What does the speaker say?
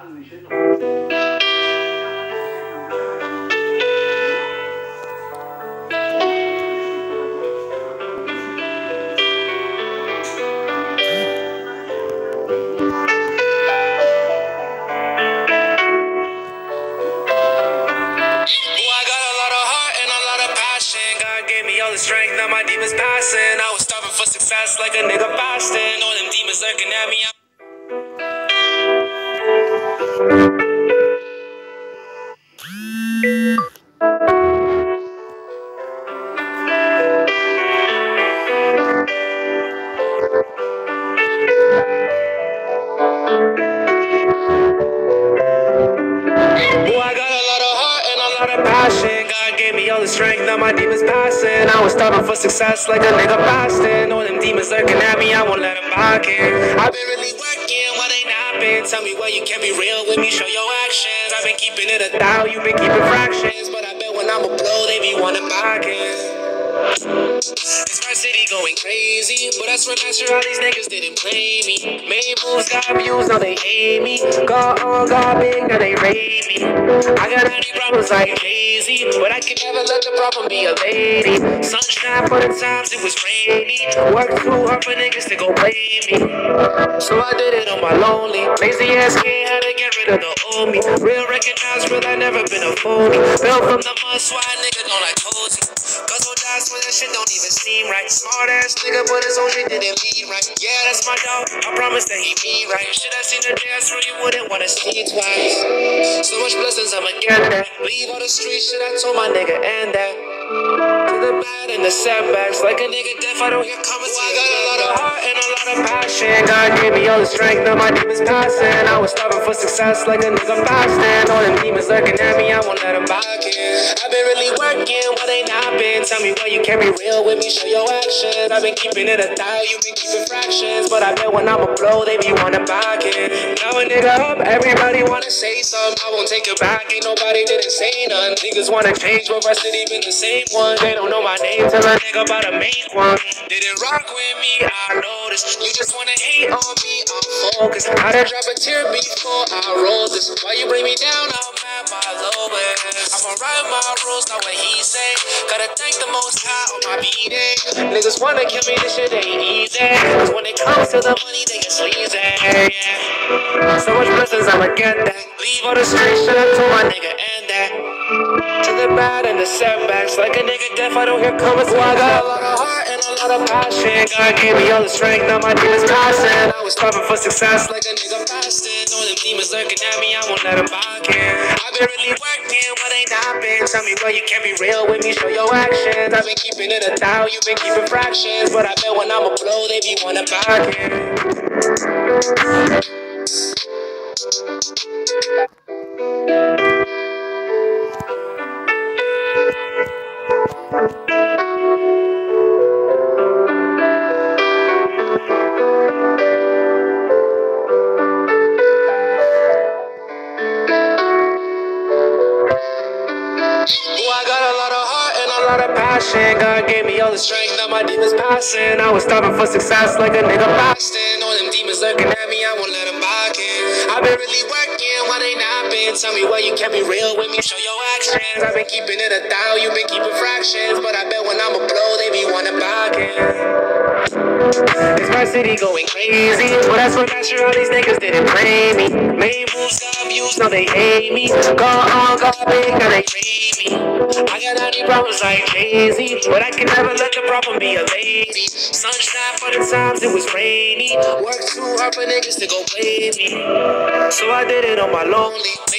Strength, now my demons passing. I was starving for success like a nigga fasting. All them demons lurking at me. I got a lot of heart and a lot of passion. God gave me all the strength, now my demons passing. I was starving for success like a nigga fasting. All them demons lurking at me, I won't let them back in. I've been really working, why they napping? Tell me why you can't be real with me, show your actions. I've been keeping it 1,000, you've been keeping fractions. But I bet when I'm a blow, they be wanting back in. It's my city going crazy, but that's when last year all these niggas didn't play me. Made moves, got views, now they hate me. Got on, got big, now they rate me. I got any problems like Jay-Z, but I can never let the problem be a lady. Sunshine for the times it was rainy. Worked too hard for niggas to go play me. So I did it on my lonely. Lazy ass kid had to get rid of the old me. Real recognize real, I never been a phony. Built from the mud, so I nigga don't like cozy. Cause no die, so that shit don't even seem right. Smart ass nigga, but his own shit didn't lead right. Yeah, that's my dog, I promise that he be right. Shit I seen the day I swear you wouldn't wanna see twice. So much blessings, I'ma get that. Leave all the street shit, I told my nigga and that. To the bad and the setbacks, like a nigga deaf, I don't hear comments. I got a lot of heart and a lot of passion. God gave me all the strength, now my demons passing. I was starving for success like a nigga fasting. All them demons lurking at me, I won't let them back in. I've been really working, why they not been? Tell me why you can't be real with me, show your actions. I've been keeping it 1,000, you've been keeping fractions. But I bet when I'm a blow, they be wanting back in. Now a nigga up, everybody wanna say something. I won't take it back, ain't nobody didn't say nothing. Niggas wanna change, but our city been the same one. They don't know my name till a nigga about to make one. Didn't rock with me, I noticed. You just wanna hate on me, I'm focused. I done drop a tear before I roll this. Why you bring me down, I'm at my lowest. I'ma ride my rules, not what he say. Gotta thank the most high on my B-day. Niggas wanna kill me, this shit ain't easy. Cause when it comes to the money, they get sleazy, yeah. So much blessings, I'ma get that. Leave all the street shit, I told my nigga and that. To the bad and the setbacks, like a nigga deaf, I don't hear comments. So I got a lot of heart and a lot of passion. God gave me all the strength, now my demons passing. I was starving for success like a nigga fasting. All them demons lurking at me, I won't let them back in. I've been really working, what they not been? Tell me why you can't be real with me, show your actions. I've been keeping it 1,000, you've been keeping fractions. But I bet when I'm a blow, they be wanting back in. Passion, God gave me all the strength, now my demons passing. I was starving for success like a nigga fasting. All them demons lurking at me, I won't let them back in. I've been really working, why they not been? Tell me why you can't be real with me, show your actions. I've been keeping it 1,000, you've been keeping fractions. But I bet when I'm a blow, they be wanting back in. It's my city going crazy, but that's when last year all these niggas didn't play me. Made moves, got views, now they hate me. Got on, got big, now they rate me. I got any problems like Jay-Z, but I can never let the problem be a lady. Sunshine for the times it was rainy. Worked too hard for niggas to go play me. So I did it on my lonely.